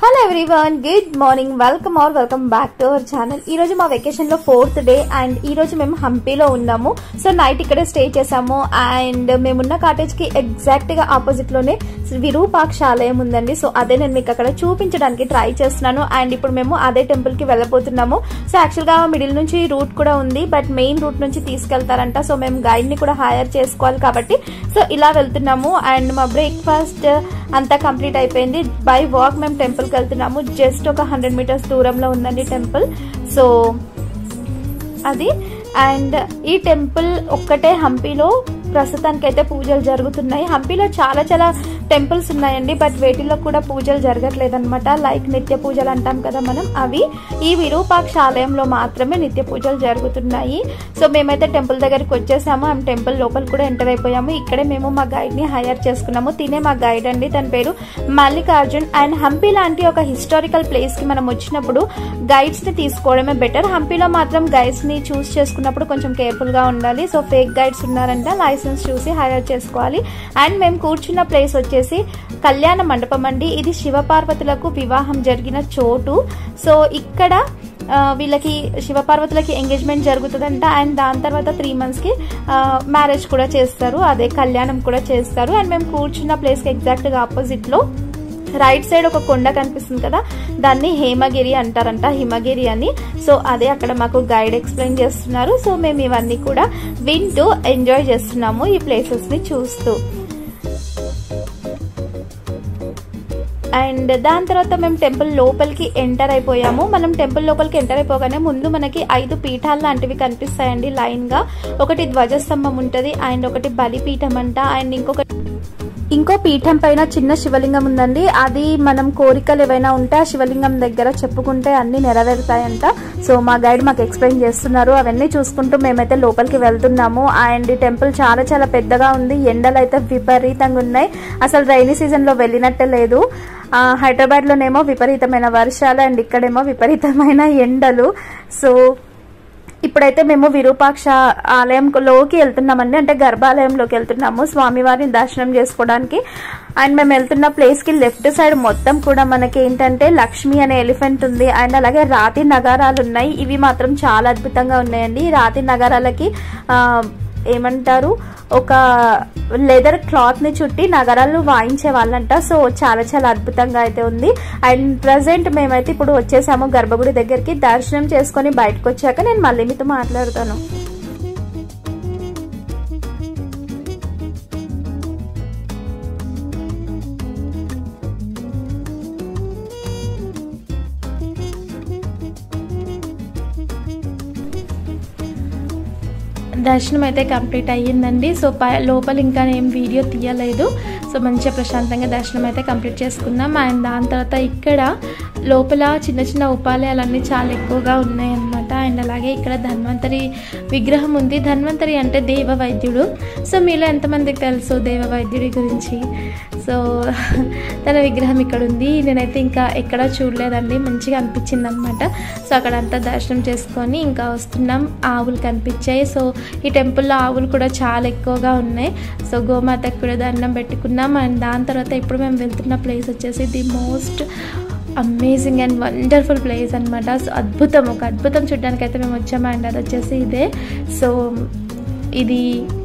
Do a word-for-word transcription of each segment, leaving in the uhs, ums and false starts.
Hello everyone, good morning, welcome or welcome back to our channel. ఈ రోజు మా vacation లో ఫోర్త్ డే అండ్ ఈ రోజు మేము హంపీలో ఉన్నాము. సో నైట్ ఇక్కడే స్టే చేసాము అండ్ మేమున్న కాటేజ్ కి ఎగ్జాక్ట్ గా ఆపోజిట్ లోనే విరూపాక్ష ఆలయం ఉందండి. సో అదే నేను మీకు అక్కడ చూపించడానికి ట్రై చేస్తున్నాను అండ్ ఇప్పుడు మేము అదే టెంపుల్ కి వెళ్ళబోతున్నాము. సో యాక్చువల్ గా మిడిల్ నుంచి రూట్ కూడా ఉంది, బట్ మెయిన్ రూట్ నుంచి తీసుకెళ్తారంట. సో మేము గైడ్ ని కూడా హైర్ చేసుకోవాలి కాబట్టి సో ఇలా వెళ్తున్నాము అండ్ మా బ్రేక్ఫాస్ట్ అంతా కంప్లీట్ అయిపోయింది. బై వాక్ మేము టెంపుల్ కి వెళ్తున్నాము. జస్ట్ ఒక హండ్రెడ్ మీటర్స్ దూరంలో ఉందండి టెంపుల్. సో అది అండ్ ఈ టెంపుల్ ఒక్కటే హంపీలో ప్రస్తుతానికి అయితే పూజలు జరుగుతున్నాయి. హంపీలో చాలా చాలా టెంపుల్స్ ఉన్నాయండి, బట్ వేటిల్లో కూడా పూజలు జరగట్లేదు అనమాట. లైక్ నిత్య పూజలు అంటాం కదా మనం, అవి ఈ విరూపాక్ష ఆలయంలో మాత్రమే నిత్య పూజలు జరుగుతున్నాయి. సో మేమైతే టెంపుల్ దగ్గరికి వచ్చేసాము అండ్ టెంపుల్ లోపల కూడా ఎంటర్ అయిపోయాము. ఇక్కడే మేము మా గైడ్ ని హైర్ చేసుకున్నాము. తినే మా గైడ్ అండి, తన పేరు మల్లికార్జున్. అండ్ హంపీ లాంటి ఒక హిస్టారికల్ ప్లేస్ కి మనం వచ్చినప్పుడు గైడ్స్ ని తీసుకోవడమే బెటర్. హంపీలో మాత్రం గైడ్స్ ని చూస్ చేసుకున్నప్పుడు కొంచెం కేర్ఫుల్ గా ఉండాలి. సో ఫేక్ గైడ్స్ ఉన్నారంట, లైసెన్స్ చూసి హైర్ చేసుకోవాలి. అండ్ మేము కూర్చున్న ప్లేస్ వచ్చేసి కళ్యాణ మండపం అండి. ఇది శివపార్వతులకు వివాహం జరిగిన చోటు. సో ఇక్కడ వీళ్ళకి శివపార్వతులకి ఎంగేజ్మెంట్ జరుగుతుందంట అండ్ దాని తర్వాత త్రీ మంత్స్ కి మ్యారేజ్ కూడా చేస్తారు, అదే కళ్యాణం కూడా చేస్తారు. అండ్ మేము కూర్చున్న ప్లేస్ కి ఎగ్జాక్ట్ గా ఆపోజిట్ లో రైట్ సైడ్ ఒక కొండ కనిపిస్తుంది కదా, దాన్ని హేమగిరి అంటారంట, హిమగిరి అని. సో అదే అక్కడ మాకు గైడ్ ఎక్స్ప్లెయిన్ చేస్తున్నారు. సో మేము ఇవన్నీ కూడా వింటూ ఎంజాయ్ చేస్తున్నాము ఈ ప్లేసెస్ ని చూస్తూ. అండ్ దాని తర్వాత మేము టెంపుల్ లోపలికి ఎంటర్ అయిపోయాము. మనం టెంపుల్ లోపలికి ఎంటర్ అయిపోగానే ముందు మనకి ఐదు పీఠాలు లాంటివి కనిపిస్తాయండి లైన్ గా. ఒకటి ధ్వజస్తంభం ఉంటది అండ్ ఒకటి బలిపీఠం అంట అండ్ ఇంకొక ఇంకో పీఠం పైన చిన్న శివలింగం ఉందండి. అది మనం కోరికలు ఏవైనా ఉంటే ఆ శివలింగం దగ్గర చెప్పుకుంటే అన్ని నెరవేరుతాయంట. సో మా గైడ్ మాకు ఎక్స్ప్లెయిన్ చేస్తున్నారు. అవన్నీ చూసుకుంటూ మేమైతే లోపలికి వెళ్తున్నాము. అండ్ ఈ టెంపుల్ చాలా చాలా పెద్దగా ఉంది. ఎండలు అయితే విపరీతంగా ఉన్నాయి, అసలు రైనీ సీజన్ లో వెళ్ళినట్టే లేదు. హైదరాబాద్ లోనేమో విపరీతమైన వర్షాలు అండ్ ఇక్కడేమో విపరీతమైన ఎండలు. సో ఇప్పుడైతే మేము విరూపాక్ష ఆలయంలోకి వెళ్తున్నామండి, అంటే గర్భాలయంలోకి వెళ్తున్నాము స్వామివారిని దర్శనం చేసుకోవడానికి. అండ్ మేము వెళ్తున్న ప్లేస్ కి లెఫ్ట్ సైడ్ మొత్తం కూడా మనకి ఏంటంటే లక్ష్మి అనే ఎలిఫెంట్ ఉంది అండ్ అలాగే రాతి నగరాలు ఉన్నాయి. ఇవి మాత్రం చాలా అద్భుతంగా ఉన్నాయండి. ఈ రాతి నగరాలకి ఆ ఏమంటారు, ఒక లెదర్ క్లాత్ ని చుట్టి నగరాలు వాయించే వాళ్ళంట. సో చాలా చాలా అద్భుతంగా అయితే ఉంది. అండ్ ప్రజెంట్ మేమైతే ఇప్పుడు వచ్చేసాము గర్భగుడి దగ్గరికి. దర్శనం చేసుకుని బయటకు వచ్చాక నేను మళ్ళీ మీతో మాట్లాడతాను. దర్శనం అయితే కంప్లీట్ అయ్యిందండి. సో లోపల ఇంకా ఏం వీడియో తీయలేదు. సో మంచిగా ప్రశాంతంగా దర్శనం అయితే కంప్లీట్ చేసుకున్నాం. అండ్ దాని తర్వాత ఇక్కడ లోపల చిన్న చిన్న ఉపాలయాలన్నీ చాలా ఎక్కువగా ఉన్నాయన్నమాట. అండ్ అలాగే ఇక్కడ ధన్వంతరి విగ్రహం ఉంది. ధన్వంతరి అంటే దేవ వైద్యుడు. సో మీలో ఎంతమందికి తెలుసు దేవ వైద్యుడి గురించి? సో తన విగ్రహం ఇక్కడ ఉంది. నేనైతే ఇంకా ఎక్కడా చూడలేదండి, మంచిగా అనిపించింది అనమాట. సో అక్కడంతా దర్శనం చేసుకొని ఇంకా వస్తున్నాం. ఆవులు కనిపించాయి. సో ఈ టెంపుల్లో ఆవులు కూడా చాలా ఎక్కువగా ఉన్నాయి. సో గోమాతకు కూడా దండం పెట్టుకున్నాం. అండ్ దాని తర్వాత ఇప్పుడు మేము వెళ్తున్న ప్లేస్ వచ్చేసి the most amazing and wonderful place అనమాట. సో అద్భుతం, ఒక అద్భుతం చూడడానికి అయితే మేము వచ్చాము. అండ్ అది వచ్చేసి ఇదే. సో ఇది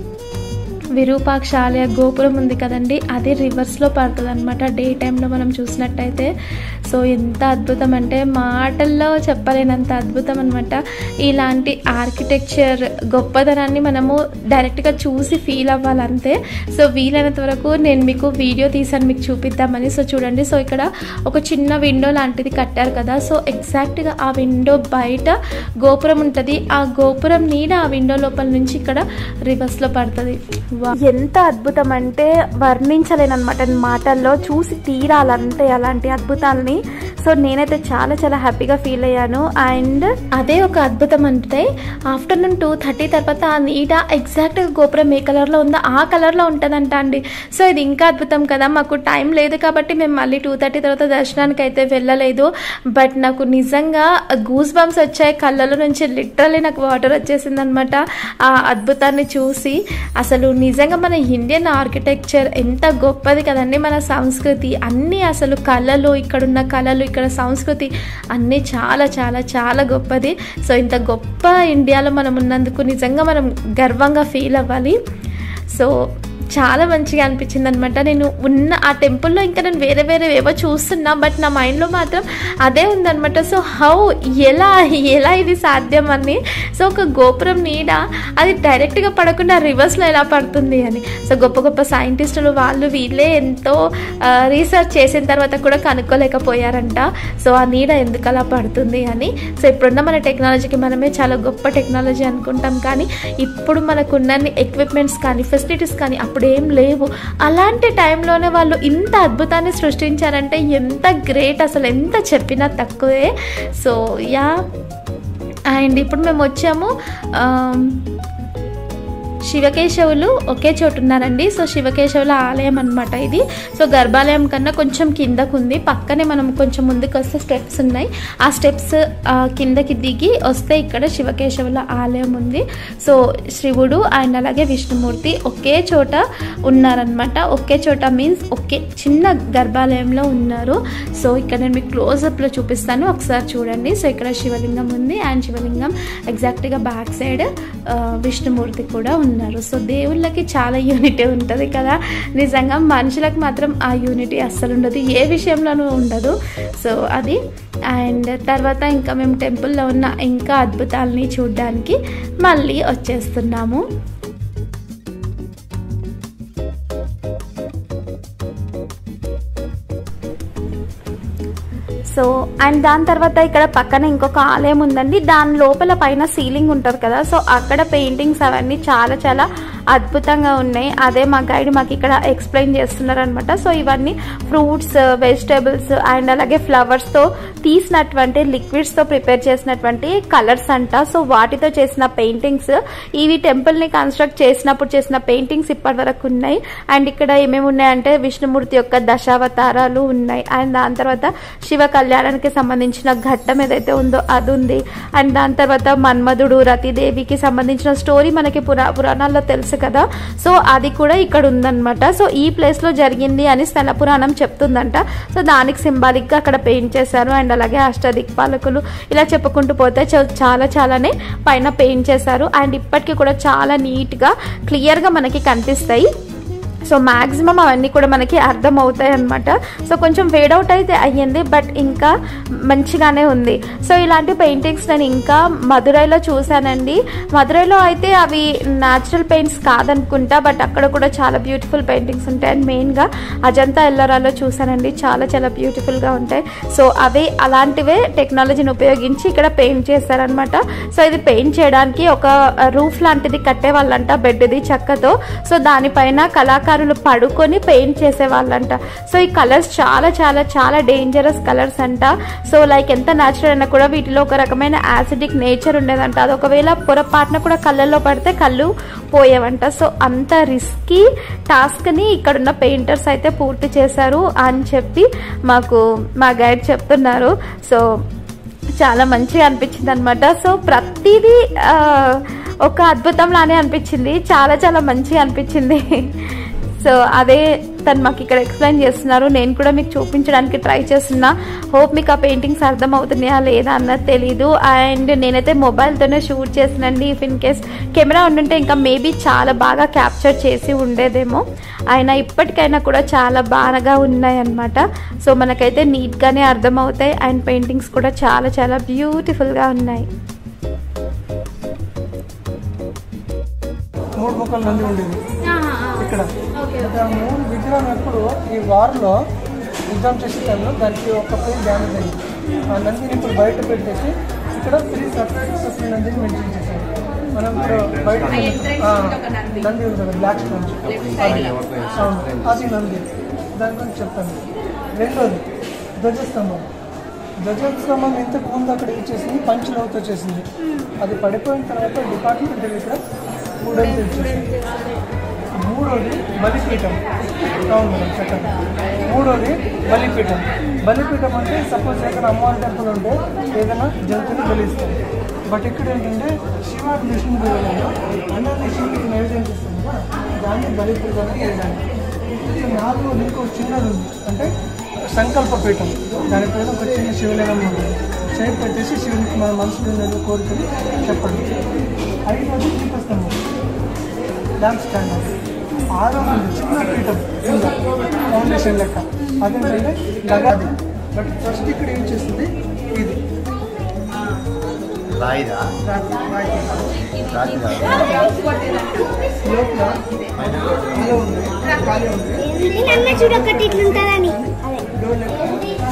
విరూపాక్ష ఆలయ గోపురం ఉంది కదండి, అది రివర్స్లో పడుతుంది అనమాట డే టైంలో మనం చూసినట్టయితే. సో ఎంత అద్భుతం అంటే మాటల్లో చెప్పలేనంత అద్భుతం అనమాట. ఇలాంటి ఆర్కిటెక్చర్ గొప్పదనాన్ని మనము డైరెక్ట్గా చూసి ఫీల్ అవ్వాలంతే. సో వీలైనంత వరకు నేను మీకు వీడియో తీసాను మీకు చూపిద్దామని. సో చూడండి, సో ఇక్కడ ఒక చిన్న విండో లాంటిది కట్టారు కదా. సో ఎగ్జాక్ట్గా ఆ విండో బయట గోపురం ఉంటుంది. ఆ గోపురం నీడ ఆ విండో లోపల నుంచి ఇక్కడ రివర్స్లో పడుతుంది. ఎంత అద్భుతం అంటే వర్ణించలేనమాట, మాటల్లో చూసి తీరాలంటే అలాంటి అద్భుతాలని. సో నేనైతే చాలా చాలా హ్యాపీగా ఫీల్ అయ్యాను. అండ్ అదే ఒక అద్భుతం అంటే ఆఫ్టర్నూన్ టూ థర్టీ తర్వాత ఆ నీడ ఎగ్జాక్ట్గా గోపురం ఏ కలర్లో ఉందో ఆ కలర్లో ఉంటుందంట అండి. సో ఇది ఇంకా అద్భుతం కదా. మాకు టైం లేదు కాబట్టి మేము మళ్ళీ టూ థర్టీ తర్వాత దర్శనానికి అయితే వెళ్ళలేదు. బట్ నాకు నిజంగా గూస్ బంప్స్ వచ్చాయి కళ్ళలో నుంచి, లిటరల్లీ నాకు వాటర్ వచ్చేసింది అనమాట ఆ అద్భుతాన్ని చూసి. అసలు నిజంగా మన ఇండియన్ ఆర్కిటెక్చర్ ఎంత గొప్పది కదండి, మన సంస్కృతి అన్నీ అసలు కళలు, ఇక్కడున్న కళలు, ఇక్కడ సంస్కృతి అన్నీ చాలా చాలా చాలా గొప్పది. సో ఇంత గొప్ప ఇండియాలో మనం ఉన్నందుకు నిజంగా మనం గర్వంగా ఫీల్ అవ్వాలి. సో చాలా మంచిగా అనిపించింది అనమాట. నేను ఉన్న ఆ టెంపుల్లో ఇంకా నేను వేరే వేరే ఏవో చూస్తున్నా, బట్ నా మైండ్లో మాత్రం అదే ఉందనమాట. సో హౌ ఎలా ఎలా ఇది సాధ్యం అని. సో ఒక గోపురం నీడ అది డైరెక్ట్గా పడకుండా రివర్స్లో ఎలా పడుతుంది అని. సో గొప్ప గొప్ప సైంటిస్టులు వాళ్ళు వీళ్ళే ఎంతో రీసెర్చ్ చేసిన తర్వాత కూడా కనుక్కోలేకపోయారంట సో ఆ నీడ ఎందుకు అలా పడుతుంది అని. సో ఇప్పుడున్న మన టెక్నాలజీకి మనమే చాలా గొప్ప టెక్నాలజీ అనుకుంటాం, కానీ ఇప్పుడు మనకున్న ఎక్విప్మెంట్స్ కానీ ఫెసిలిటీస్ కానీ అప్పుడు ఏం లేవు. అలాంటి టైంలోనే వాళ్ళు ఇంత అద్భుతాన్ని సృష్టించారంటే ఎంత గ్రేట్, అసలు ఎంత చెప్పినా తక్కువే. సో యా, అండ్ ఇప్పుడు మేము వచ్చాము శివకేశవులు ఒకే చోటు ఉన్నారండి. సో శివకేశవుల ఆలయం అనమాట ఇది. సో గర్భాలయం కన్నా కొంచెం కిందకు ఉంది, పక్కనే మనం కొంచెం ముందుకు వస్తే స్టెప్స్ ఉన్నాయి. ఆ స్టెప్స్ కిందకి దిగి వస్తే ఇక్కడ శివకేశవుల ఆలయం ఉంది. సో శివుడు అండ్ అలాగే విష్ణుమూర్తి ఒకే చోట ఉన్నారనమాట. ఒకే చోట మీన్స్ ఒకే చిన్న గర్భాలయంలో ఉన్నారు. సో ఇక్కడ నేను మీకు క్లోజప్లో చూపిస్తాను, ఒకసారి చూడండి. సో ఇక్కడ శివలింగం ఉంది అండ్ శివలింగం ఎగ్జాక్ట్గా బ్యాక్ సైడ్ విష్ణుమూర్తి కూడా ఉన్నారు. సో దేవుళ్ళకి చాలా యూనిటీ ఉంటుంది కదా, నిజంగా మనుషులకు మాత్రం ఆ యూనిటీ అస్సలు ఉండదు, ఏ విషయంలోనూ ఉండదు. సో అది. అండ్ తర్వాత ఇంకా మేము టెంపుల్లో ఉన్న ఇంకా అద్భుతాలని చూడడానికి మళ్ళీ వచ్చేస్తున్నాము. సో అండ్ దాని తర్వాత ఇక్కడ పక్కన ఇంకొక ఆలయం ఉందండి. దాని లోపల పైన సీలింగ్ ఉంటుంది కదా, సో అక్కడ పెయింటింగ్స్ అవన్నీ చాలా చాలా అద్భుతంగా ఉన్నాయి. అదే మా గైడ్ మాకు ఇక్కడ ఎక్స్ప్లెయిన్ చేస్తున్నారు అనమాట. సో ఇవన్నీ ఫ్రూట్స్, వెజిటేబుల్స్ అండ్ అలాగే ఫ్లవర్స్తో తీసినటువంటి లిక్విడ్స్తో ప్రిపేర్ చేసినటువంటి కలర్స్ అంట. సో వాటితో చేసిన పెయింటింగ్స్ ఇవి టెంపుల్ని కన్స్ట్రక్ట్ చేసినప్పుడు చేసిన పెయింటింగ్స్ ఇప్పటి వరకు ఉన్నాయి. అండ్ ఇక్కడ ఏమేమి ఉన్నాయంటే విష్ణుమూర్తి యొక్క దశావతారాలు ఉన్నాయి. అండ్ దాని తర్వాత శివ కళ్యాణానికి సంబంధించిన ఘట్టం ఏదైతే ఉందో అది ఉంది. అండ్ దాని తర్వాత మన్మధుడు రతిదేవికి సంబంధించిన స్టోరీ మనకి పురా పురాణాల్లో తెలుసు కదా, సో అది కూడా ఇక్కడ ఉందన్నమాట. సో ఈ ప్లేస్ లో జరిగింది అని స్థల పురాణం చెప్తుందంట. సో దానికి సింబాలిక్ గా అక్కడ పెయింట్ చేశారు. అండ్ అలాగే అష్టదిక్పాలకులు ఇలా చెప్పుకుంటూ పోతే చాలా చాలానే పైన పెయింట్ చేశారు. అండ్ ఇప్పటికీ కూడా చాలా నీట్ గా క్లియర్ గా మనకి కనిపిస్తాయి. సో మ్యాక్సిమం అవన్నీ కూడా మనకి అర్థం అవుతాయి అన్నమాట. సో కొంచెం ఫేడ్ అవుట్ అయితే అయ్యింది, బట్ ఇంకా మంచిగానే ఉంది. సో ఇలాంటి పెయింటింగ్స్ నేను ఇంకా మదురైలో చూశానండి. మదురైలో అయితే అవి న్యాచురల్ పెయింట్స్ కాదనుకుంటా, బట్ అక్కడ కూడా చాలా బ్యూటిఫుల్ పెయింటింగ్స్ ఉంటాయి. అండ్ మెయిన్గా అజంతా ఎల్లోరాలో చూశానండి, చాలా చాలా బ్యూటిఫుల్గా ఉంటాయి. సో అవే అలాంటివే టెక్నాలజీని ఉపయోగించి ఇక్కడ పెయింట్ చేశారనమాట. సో ఇది పెయింట్ చేయడానికి ఒక రూఫ్ లాంటిది కట్టేవాళ్ళంట, బెడ్ది చెక్కతో. సో దానిపైన కళాకారులు పడుకొని పెయింట్ చేసేవాళ్ళంట. సో ఈ కలర్స్ చాలా చాలా చాలా డేంజరస్ కలర్స్ అంట. సో లైక్ ఎంత న్యాచురల్ అయినా కూడా వీటిలో ఒక రకమైన యాసిడిక్ నేచర్ ఉండేదంట. అది ఒకవేళ పొరపాటున కూడా కళ్ళల్లో పడితే కళ్ళు పోయేవంట. సో అంత రిస్కీ టాస్క్ని ఇక్కడున్న పెయింటర్స్ అయితే పూర్తి చేశారు అని చెప్పి మాకు మా గైడ్ చెప్తున్నారు. సో చాలా మంచిగా అనిపించింది అనమాట. సో ప్రతిదీ ఒక అద్భుతం లానే అనిపించింది, చాలా చాలా మంచిగా అనిపించింది. సో అదే తను మాకు ఇక్కడ ఎక్స్ప్లెయిన్ చేస్తున్నారు, నేను కూడా మీకు చూపించడానికి ట్రై చేస్తున్నా. హోప్ మీకు ఆ పెయింటింగ్స్ అర్థం అవుతున్నాయా లేదా అన్నది తెలీదు. అండ్ నేనైతే మొబైల్తోనే షూట్ చేసినండి. ఇఫ్ ఇన్ కేస్ కెమెరా ఉండుంటే ఇంకా మేబీ చాలా బాగా క్యాప్చర్ చేసి ఉండేదేమో. అయినా ఇప్పటికైనా కూడా చాలా బాగా ఉన్నాయి అన్నమాట. సో మనకైతే నీట్గానే అర్థం అవుతాయి. అండ్ పెయింటింగ్స్ కూడా చాలా చాలా బ్యూటిఫుల్గా ఉన్నాయి. మూడు ముక్కలు నంది ఉండేది ఇక్కడ. మూడు విగ్రహం ఎప్పుడు ఈ వార్లో యుద్ధం చేసే టైంలో దానికి ఒక పేరు డ్యామేజ్ అయింది. ఆ నందిని ఇప్పుడు బయట పెట్టేసి ఇక్కడ త్రీ సపరేట్ సపరేట్ నందిని మెయింటైన్ చేశారు. మనం ఇప్పుడు బయట నంది ఉంది కదా, బ్లాక్ స్టోన్స్, అది నంది. దాని గురించి చెప్తాను. రెండోది ధ్వజస్తంభం. ధ్వజస్తంభం ఇంతకు ముందు అక్కడ ఏం చేసింది, పంచులవుతో చేసింది. అది పడిపోయిన తర్వాత డిపార్ట్మెంట్ ఇక్కడ మూడోది మూడోది బలిపీఠం. అవును మేడం చెప్పండి. మూడోది బలిపీఠం. బలిపీఠం అంటే సపోజ్ ఏదైనా అమ్మవారి టెంపుల్ ఉంటే ఏదైనా జంతువుని బలిస్తాం. బట్ ఇక్కడ ఏంటంటే శివ విష్ణు దేవాలయంలో అన్నీ శివుడికి నైవేద్యం చేస్తుంది కదా, దాన్ని బలిపీఠానికి వేయడానికి. నాలుగోది ఇంకో చిన్నది ఉంది, అంటే సంకల్ప పీఠం, దానిపైన ఒక చిన్న శివలింగం ఉంటుంది. చేయి పెట్టేసి శివునికి మన మనసులో నేను కోరుకుని చెప్పండి. ఐదోది దీపస్తంభం, ల్యాంప్ స్టాండ్. ఆరోది చిన్న పీఠం కింద ఫౌండేషన్ లెక్క, అదేంటంటే లగాది. బట్ ఫస్ట్ ఇక్కడ ఏం చేస్తుంది ఇది రాయిదా రాతి రాయి రాతి లోపల ఇలా ఉంది, ఖాళీ ఉంది. చూడొక్కటి ఇట్లుంటుందని డోర్ లెక్క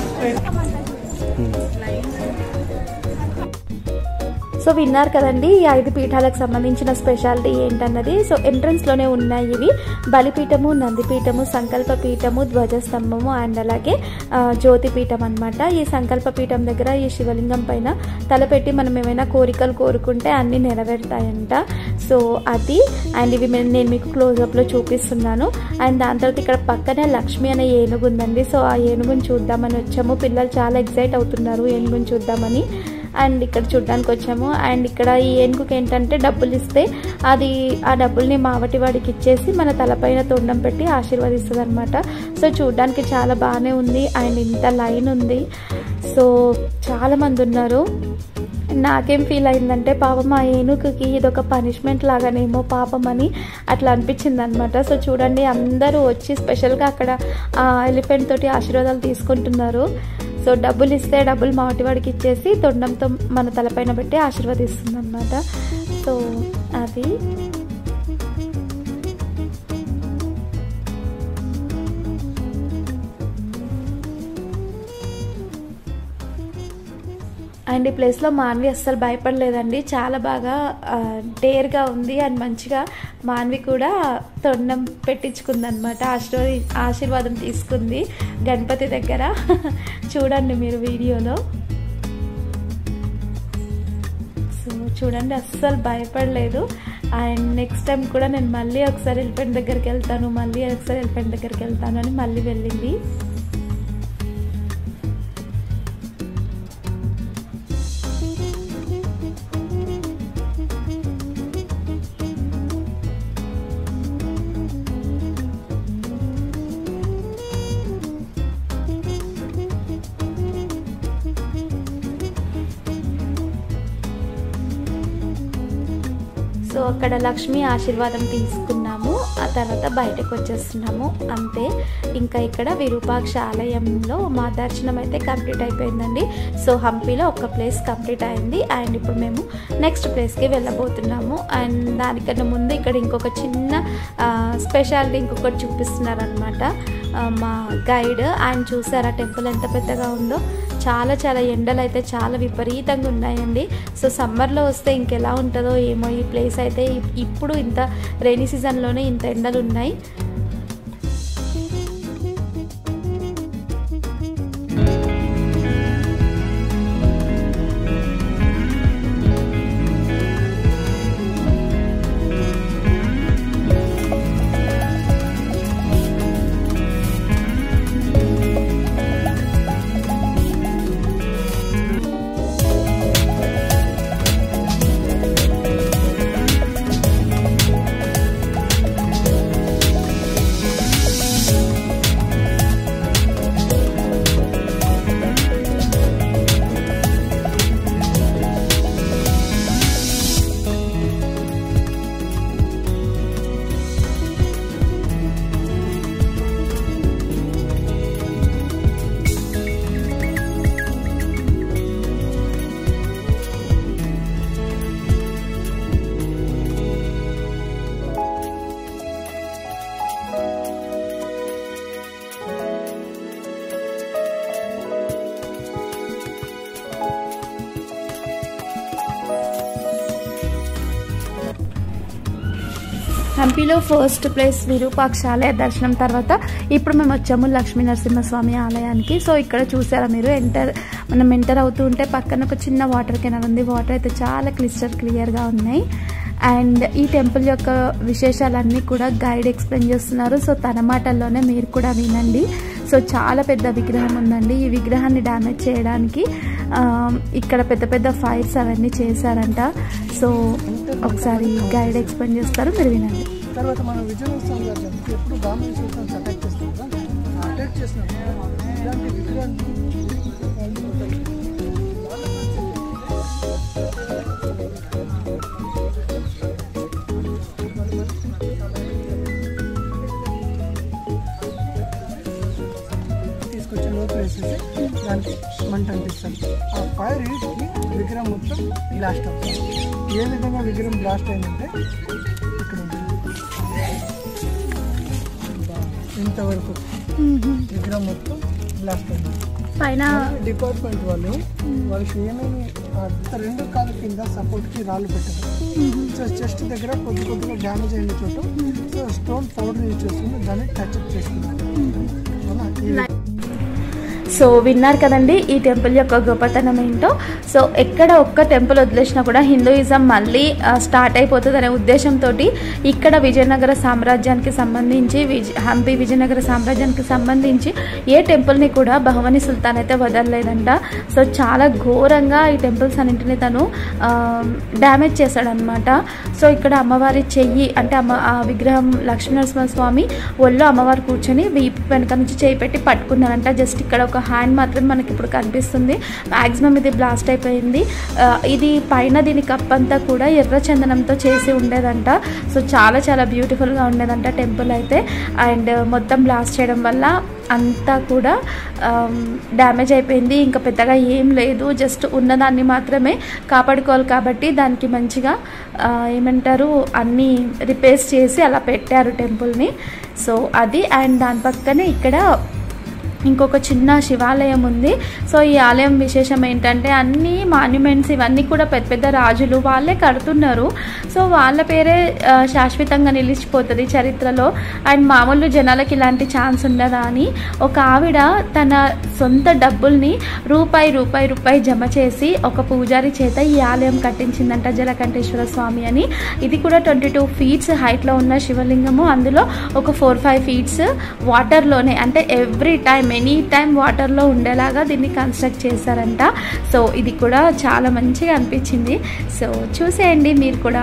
సో విన్నారు కదండి ఈ ఐదు పీఠాలకు సంబంధించిన స్పెషాలిటీ ఏంటన్నది. సో ఎంట్రన్స్లోనే ఉన్నాయి ఇవి: బలిపీఠము, నందిపీఠము, సంకల్ప పీఠము, ధ్వజస్తంభము అండ్ అలాగే జ్యోతి పీఠం అనమాట. ఈ సంకల్ప పీఠం దగ్గర ఈ శివలింగం పైన తలపెట్టి మనం ఏమైనా కోరికలు కోరుకుంటే అన్నీ నెరవేరుతాయంట. సో అది అండ్ ఇవి నేను మీకు క్లోజప్లో చూపిస్తున్నాను. అండ్ దాని తర్వాత ఇక్కడ పక్కనే లక్ష్మి అనే ఏనుగు ఉందండి. సో ఆ ఏనుగుని చూద్దామని వచ్చాము. పిల్లలు చాలా ఎక్సైట్ అవుతున్నారు ఏనుగుని చూద్దామని. అండ్ ఇక్కడ చూడ్డానికి వచ్చాము. అండ్ ఇక్కడ ఈ ఏనుగుకి ఏంటంటే డబ్బులు ఇస్తే అది ఆ డబ్బుల్ని మావటి వాడికి ఇచ్చేసి మన తలపైన తొండం పెట్టి ఆశీర్వదిస్తుంది అనమాట. సో చూడ్డానికి చాలా బాగానే ఉంది. అండ్ ఇంత లైన్ ఉంది. సో చాలామంది ఉన్నారు. నాకేం ఫీల్ అయిందంటే పాపం ఆ ఏనుగుకి ఇదొక పనిష్మెంట్ లాగానేమో పాపం అని అట్లా అనిపించింది అనమాట. సో చూడండి అందరూ వచ్చి స్పెషల్గా అక్కడ ఆ ఎలిఫెంట్ తోటి ఆశీర్వాదాలు తీసుకుంటున్నారు. సో డబ్బులు ఇస్తే డబ్బులు మాటివాడికి ఇచ్చేసి తొండంతో మన తలపైన పెట్టి ఆశీర్వదిస్తుంది అనమాట. సో అది అండ్ ఈ ప్లేస్లో మాన్వి అస్సలు భయపడలేదండి. చాలా బాగా డేర్గా ఉంది. అండ్ మంచిగా మాన్వి కూడా తొండం పెట్టించుకుంది అనమాట. ఆశీర్వాద ఆశీర్వాదం తీసుకుంది గణపతి దగ్గర. చూడండి మీరు వీడియోలో. సో చూడండి అస్సలు భయపడలేదు. అండ్ నెక్స్ట్ టైం కూడా నేను మళ్ళీ ఒకసారి ఎలిఫెంట్ దగ్గరికి వెళ్తాను మళ్ళీ ఒకసారి ఎలిఫెంట్ దగ్గరికి వెళ్తాను అని మళ్ళీ వెళ్ళింది. సో అక్కడ లక్ష్మీ ఆశీర్వాదం తీసుకున్నాము. ఆ తర్వాత బయటకు వచ్చేస్తున్నాము అంతే. ఇంకా ఇక్కడ విరూపాక్ష ఆలయంలో మా దర్శనం అయితే కంప్లీట్ అయిపోయిందండి. సో హంపీలో ఒక ప్లేస్ కంప్లీట్ అయింది. అండ్ ఇప్పుడు మేము నెక్స్ట్ ప్లేస్కి వెళ్ళబోతున్నాము. అండ్ దానికన్నా ముందు ఇక్కడ ఇంకొక చిన్న స్పెషాలిటీ ఇంకొకటి చూపిస్తున్నారనమాట మా గైడ్. ఆయన చూసారా టెంపుల్ ఎంత పెద్దగా ఉందో. చాలా చాలా ఎండలు అయితే చాలా విపరీతంగా ఉన్నాయండి. సో సమ్మర్లో వస్తే ఇంకెలా ఉంటుందో ఏమో ఈ ప్లేస్ అయితే. ఇప్పుడు ఇంత రైనీ సీజన్లోనే ఇంత ఎండలు ఉన్నాయి. హంపీలో ఫస్ట్ ప్లేస్ విరూపాక్ష ఆలయ దర్శనం తర్వాత ఇప్పుడు మేము వచ్చాము లక్ష్మీ నరసింహస్వామి ఆలయానికి. సో ఇక్కడ చూసారా మీరు ఎంటర్ మనం ఎంటర్ అవుతూ ఉంటే పక్కన ఒక చిన్న వాటర్ కెనాల్ ఉంది. వాటర్ అయితే చాలా క్లిస్టర్ క్లియర్గా ఉన్నాయి. అండ్ ఈ టెంపుల్ యొక్క విశేషాలన్నీ కూడా గైడ్ ఎక్స్ప్లెయిన్ చేస్తున్నారు. సో తన మాటల్లోనే మీరు కూడా వినండి. సో చాలా పెద్ద విగ్రహం ఉందండి. ఈ విగ్రహాన్ని డ్యామేజ్ చేయడానికి ఇక్కడ పెద్ద పెద్ద ఫైర్స్ అవన్నీ చేశారంట. సో ఒకసారి గైడ్ ఎక్స్ప్లెయిన్ చేస్తారు, మీరు వినండి. తర్వాత మనం విజయోత్సవం గారు ఎప్పుడు బాంబే అటాక్ చేస్తాం కదా, అటాక్ చేసినప్పుడు ఇలాంటి విగ్రహాన్ని తీసుకొచ్చి లోపల వేసేసి దానికి మంట అనిపిస్తుంది. ఆ ఫైర్ హీట్కి విగ్రహం మొత్తం బ్లాస్ట్ అవుతుంది. ఏ విధంగా విగ్రహం బ్లాస్ట్ అయిందంటే ఇక్కడ ఇంతవరకు విగ్రహం మొత్తం బ్లాస్ట్ అయింది. పైన డిపార్ట్మెంట్ వాళ్ళు వాళ్ళకి ఏమేమి రెండు కాళ్ళ కింద సపోర్ట్కి రాళ్ళు పెట్టారు. సో చెస్ట్ దగ్గర కొద్ది కొద్దిగా డ్యామేజ్ అయిన చోట సో స్టోన్ పౌడర్ యూజ్ చేసుకుని దాన్ని టచ్అప్ చేసుకున్నారు. సో విన్నారు కదండి ఈ టెంపుల్ యొక్క గొప్పతనం ఏంటో. సో ఎక్కడ ఒక్క టెంపుల్ వదిలేసినా కూడా హిందూయిజం మళ్ళీ స్టార్ట్ అయిపోతుంది అనే ఉద్దేశంతో ఇక్కడ విజయనగర సామ్రాజ్యానికి సంబంధించి విజ హంపి విజయనగర సామ్రాజ్యానికి సంబంధించి ఏ టెంపుల్ని కూడా బహమనీ సుల్తాన్ అయితే వదలలేదంట. సో చాలా ఘోరంగా ఈ టెంపుల్స్ అన్నింటినీ తను డ్యామేజ్ చేశాడనమాట. సో ఇక్కడ అమ్మవారి చెయ్యి అంటే అమ్మ ఆ విగ్రహం లక్ష్మీనరసింహస్వామి ఒళ్ళో అమ్మవారు కూర్చొని వీపు వెనక నుంచి చేయి పెట్టి పట్టుకున్నారంట. జస్ట్ ఇక్కడ ఒక హ్యాండ్ మాత్రం మనకి ఇప్పుడు కనిపిస్తుంది. మ్యాక్సిమం ఇది బ్లాస్ట్ అయిపోయింది. ఇది పైన దీని కప్ అంతా కూడా ఎర్ర చందనంతో చేసి ఉండేదంట. సో చాలా చాలా బ్యూటిఫుల్గా ఉండేదంట టెంపుల్ అయితే. అండ్ మొత్తం బ్లాస్ట్ చేయడం వల్ల అంతా కూడా డ్యామేజ్ అయిపోయింది. ఇంకా పెద్దగా ఏం లేదు, జస్ట్ ఉన్నదాన్ని మాత్రమే కాపాడుకోవాలి కాబట్టి దానికి మంచిగా ఏమంటారు అన్నీ రిపేర్స్ చేసి అలా పెట్టారు టెంపుల్ని. సో అది. అండ్ దాని పక్కనే ఇక్కడ ఇంకొక చిన్న శివాలయం ఉంది. సో ఈ ఆలయం విశేషం ఏంటంటే అన్ని మాన్యుమెంట్స్ ఇవన్నీ కూడా పెద్ద పెద్ద రాజులు వాళ్ళే కడుతున్నారు. సో వాళ్ళ పేరే శాశ్వతంగా నిలిచిపోతుంది చరిత్రలో. అండ్ మామూలు జనాలకి ఇలాంటి ఛాన్స్ ఉండదా అని ఒక ఆవిడ తన సొంత డబ్బుల్ని రూపాయి రూపాయి రూపాయి జమ చేసి ఒక పూజారి చేత ఈ ఆలయం కట్టించిందంట, జలకంఠేశ్వర స్వామి అని. ఇది కూడా ట్వంటీ టూ ఫీట్స్ హైట్లో ఉన్న శివలింగము. అందులో ఒక ఫోర్ ఫైవ్ ఫీట్స్ వాటర్లోనే అంటే ఎవ్రీ టైం ఎనీ టైం వాటర్లో ఉండేలాగా దీన్ని కన్స్ట్రక్ట్ చేశారంట. సో ఇది కూడా చాలా మంచిగా అనిపించింది. సో చూసేయండి మీరు కూడా.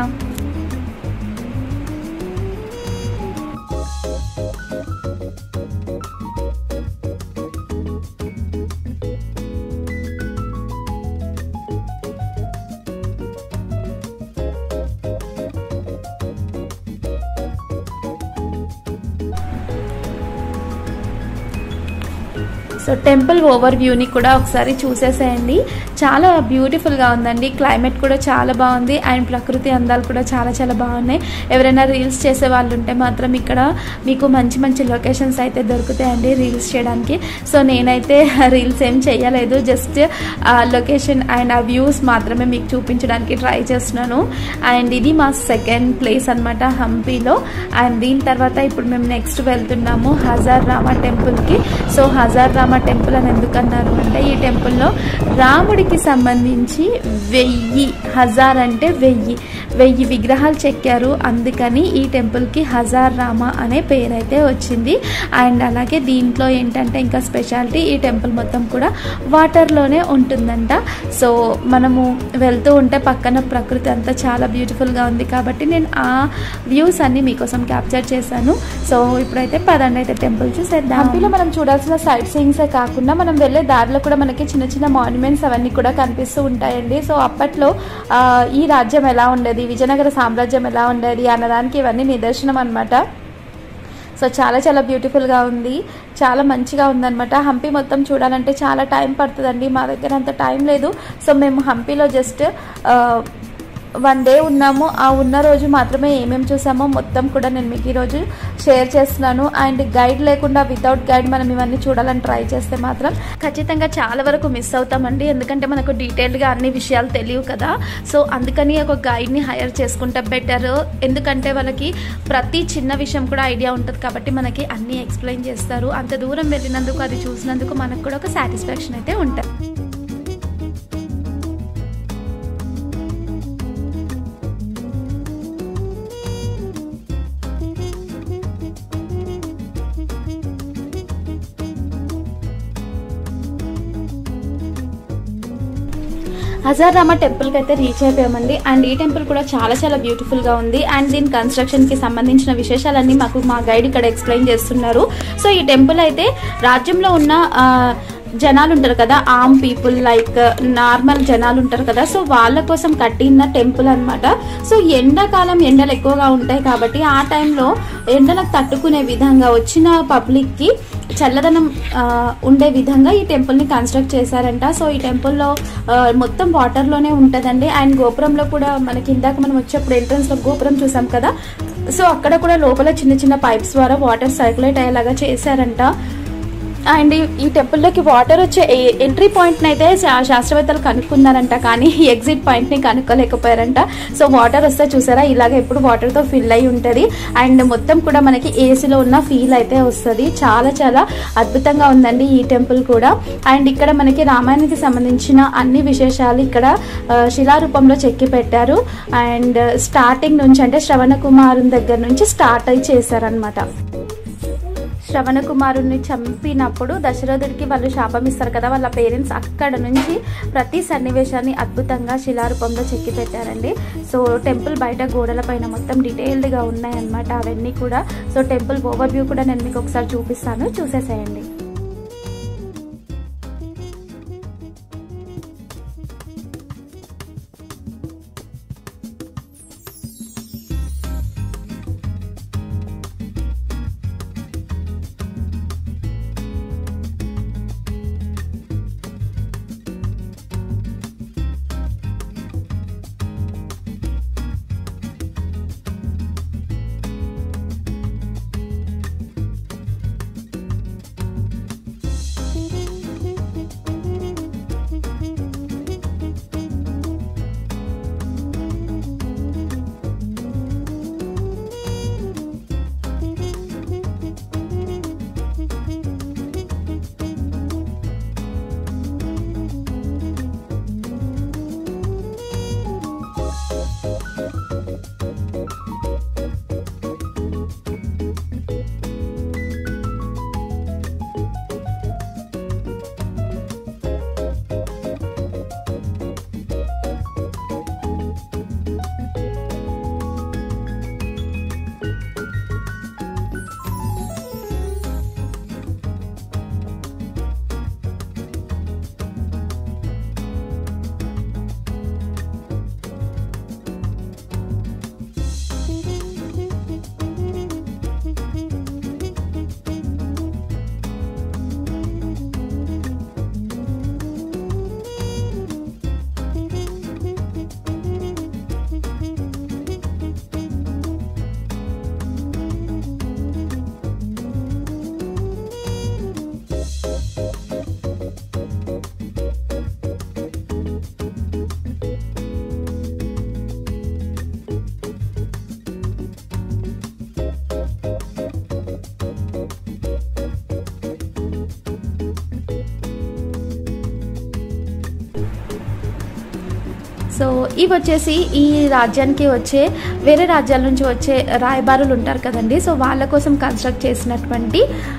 సో టెంపుల్ ఓవర్ వ్యూని కూడా ఒకసారి చూసేసేయండి. చాలా బ్యూటిఫుల్గా ఉందండి. క్లైమేట్ కూడా చాలా బాగుంది. అండ్ ప్రకృతి అందాలు కూడా చాలా చాలా బాగున్నాయి. ఎవరైనా రీల్స్ చేసే వాళ్ళు ఉంటే మాత్రం ఇక్కడ మీకు మంచి మంచి లొకేషన్స్ అయితే దొరుకుతాయండి రీల్స్ చేయడానికి. సో నేనైతే రీల్స్ ఏం చేయలేదు, జస్ట్ ఆ లొకేషన్ అండ్ ఆ వ్యూస్ మాత్రమే మీకు చూపించడానికి ట్రై చేస్తున్నాను. అండ్ ఇది మా సెకండ్ ప్లేస్ అనమాట హంపీలో. అండ్ దీని తర్వాత ఇప్పుడు మేము నెక్స్ట్ వెళ్తున్నాము హజార్ రామా టెంపుల్కి. సో హజార్ రామా టెంపుల్ అని ఎందుకు అన్నారు అంటే ఈ టెంపుల్లో రాముడికి సంబంధించి వెయ్యి హజార్ అంటే వెయ్యి వెయ్యి విగ్రహాలు చెక్కారు. అందుకని ఈ టెంపుల్కి హజార్ రామా అనే పేరైతే వచ్చింది. అండ్ అలాగే దీంట్లో ఏంటంటే ఇంకా స్పెషాలిటీ ఈ టెంపుల్ మొత్తం కూడా వాటర్లోనే ఉంటుందంట. సో మనము వెళ్తూ ఉంటే పక్కన ప్రకృతి అంతా చాలా బ్యూటిఫుల్గా ఉంది కాబట్టి నేను ఆ వ్యూస్ అన్ని మీకోసం క్యాప్చర్ చేశాను. సో ఇప్పుడైతే పదండి అయితే టెంపుల్ చూసేద్దాం. హంపీలో మనం చూడాల్సిన సైట్ సీయింగ్సే కాకుండా మనం వెళ్ళే దారిలో కూడా మనకి చిన్న చిన్న మాన్యుమెంట్స్ అవన్నీ కూడా కనిపిస్తూ ఉంటాయండి. సో అప్పట్లో ఈ రాజ్యం ఎలా ఉండేది, విజయనగర సామ్రాజ్యం ఎలా ఉండేది అన్నదానికి ఇవన్నీ నిదర్శనం అనమాట. సో చాలా చాలా బ్యూటిఫుల్గా ఉంది, చాలా మంచిగా ఉందన్నమాట. హంపి మొత్తం చూడాలంటే చాలా టైం పడుతుందండి, మా దగ్గర అంత టైం లేదు. సో మేము హంపీలో జస్ట్ వన్ డే ఉన్నాము. ఆ ఉన్న రోజు మాత్రమే ఏమేమి చూసామో మొత్తం కూడా నేను మీకు ఈరోజు షేర్ చేస్తున్నాను. అండ్ గైడ్ లేకుండా వితౌట్ గైడ్ మనం ఇవన్నీ చూడాలని ట్రై చేస్తే మాత్రం ఖచ్చితంగా చాలా వరకు మిస్ అవుతామండి. ఎందుకంటే మనకు డీటెయిల్డ్గా అన్ని విషయాలు తెలియవు కదా. సో అందుకని ఒక గైడ్ని హైర్ చేసుకుంటే బెటర్. ఎందుకంటే వాళ్ళకి ప్రతి చిన్న విషయం కూడా ఐడియా ఉంటుంది కాబట్టి మనకి అన్నీ ఎక్స్ప్లెయిన్ చేస్తారు. అంత దూరం వెళ్ళినందుకు అది చూసినందుకు మనకు కూడా ఒక సాటిస్ఫాక్షన్ అయితే ఉంటుంది. హజారామా టెంపుల్కి అయితే రీచ్ అయిపోయామండి. అండ్ ఈ టెంపుల్ కూడా చాలా చాలా బ్యూటిఫుల్గా ఉంది. అండ్ దీని కన్స్ట్రక్షన్కి సంబంధించిన విశేషాలన్నీ మాకు మా గైడ్ ఇక్కడ ఎక్స్ప్లెయిన్ చేస్తున్నారు. సో ఈ టెంపుల్ అయితే రాజ్యంలో ఉన్న జనాలు ఉంటారు కదా, ఆమ్ పీపుల్ లైక్ నార్మల్ జనాలు ఉంటారు కదా, సో వాళ్ళ కోసం కట్టిన టెంపుల్ అనమాట. సో ఎండాకాలం ఎండలు ఎక్కువగా ఉంటాయి కాబట్టి ఆ టైంలో ఎండలకు తట్టుకునే విధంగా వచ్చిన పబ్లిక్కి చల్లదనం ఉండే విధంగా ఈ టెంపుల్ని కన్స్ట్రక్ట్ చేశారంట. సో ఈ టెంపుల్లో మొత్తం వాటర్లోనే ఉంటుందండి. అండ్ గోపురంలో కూడా మనకి ఇందాక మనం వచ్చేప్పుడు ఎంట్రన్స్లో గోపురం చూసాం కదా, సో అక్కడ కూడా లోపల చిన్న చిన్న పైప్స్ ద్వారా వాటర్ సర్క్యులేట్ అయ్యేలాగా చేశారంట. అండ్ ఈ టెంపుల్లోకి వాటర్ వచ్చే ఎంట్రీ పాయింట్ని అయితే శాస్త్రవేత్తలు కనుక్కున్నారంట, కానీ ఎగ్జిట్ పాయింట్ని కనుక్కోలేకపోయారంట. సో వాటర్ వస్తే చూసారా ఇలాగ ఎప్పుడు వాటర్తో ఫిల్ అయి ఉంటుంది. అండ్ మొత్తం కూడా మనకి ఏసీలో ఉన్న ఫీల్ అయితే వస్తుంది. చాలా చాలా అద్భుతంగా ఉందండి ఈ టెంపుల్ కూడా. అండ్ ఇక్కడ మనకి రామాయణానికి సంబంధించిన అన్ని విశేషాలు ఇక్కడ శిలారూపంలో చెక్కి పెట్టారు. అండ్ స్టార్టింగ్ నుంచి అంటే శ్రవణ కుమారుని దగ్గర నుంచి స్టార్ట్ అయి చేశారనమాట. శ్రవణ కుమారుని చంపినప్పుడు దశరథుడికి వాళ్ళు శాపం ఇస్తారు కదా, వాళ్ళ పేరెంట్స్ అక్కడ నుంచి ప్రతి సన్నివేశాన్ని అద్భుతంగా శిలారూపంలో చెక్కి పెట్టారండి. సో టెంపుల్ బయట గోడల పైన మొత్తం డీటెయిల్డ్గా ఉన్నాయన్నమాట అవన్నీ కూడా. సో టెంపుల్ ఓవర్ వ్యూ కూడా నేను మీకు ఒకసారి చూపిస్తాను, చూసేసేయండి. సో ఇవి వచ్చేసి ఈ రాజ్యానికి వచ్చే వేరే రాజ్యాల నుంచి వచ్చే రాయబారులు ఉంటారు కదండి, సో వాళ్ళ కోసం కన్స్ట్రక్ట్ చేసినటువంటి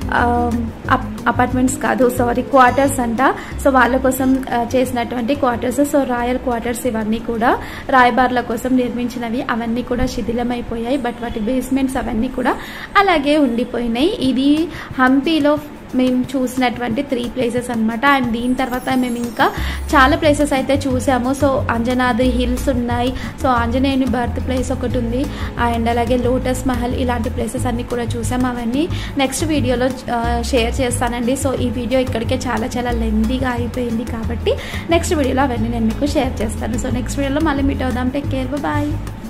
అపార్ట్మెంట్స్ కాదు సారీ క్వార్టర్స్ అంట. సో వాళ్ళ కోసం చేసినటువంటి క్వార్టర్స్. సో రాయల్ క్వార్టర్స్ ఇవన్నీ కూడా రాయబారుల కోసం నిర్మించినవి. అవన్నీ కూడా శిథిలమైపోయాయి, బట్ వాటి బేస్మెంట్స్ అవన్నీ కూడా అలాగే ఉండిపోయినాయి. ఇది హంపీలో మేము చూసినటువంటి త్రీ ప్లేసెస్ అనమాట. అండ్ దీని తర్వాత మేము ఇంకా చాలా ప్లేసెస్ అయితే చూసాము. సో అంజనాద్రి హిల్స్ ఉన్నాయి, సో ఆంజనేయుని బర్త్ ప్లేస్ ఒకటి ఉంది, అండ్ అలాగే లోటస్ మహల్, ఇలాంటి ప్లేసెస్ అన్నీ కూడా చూసాము. అవన్నీ నెక్స్ట్ వీడియోలో షేర్ చేస్తానండి. సో ఈ వీడియో ఇక్కడికే చాలా చాలా లెందీగా అయిపోయింది కాబట్టి నెక్స్ట్ వీడియోలో అవన్నీ నేను మీకు షేర్ చేస్తాను. సో నెక్స్ట్ వీడియోలో మళ్ళీ మీట్ అవుదాం. Take care, bye.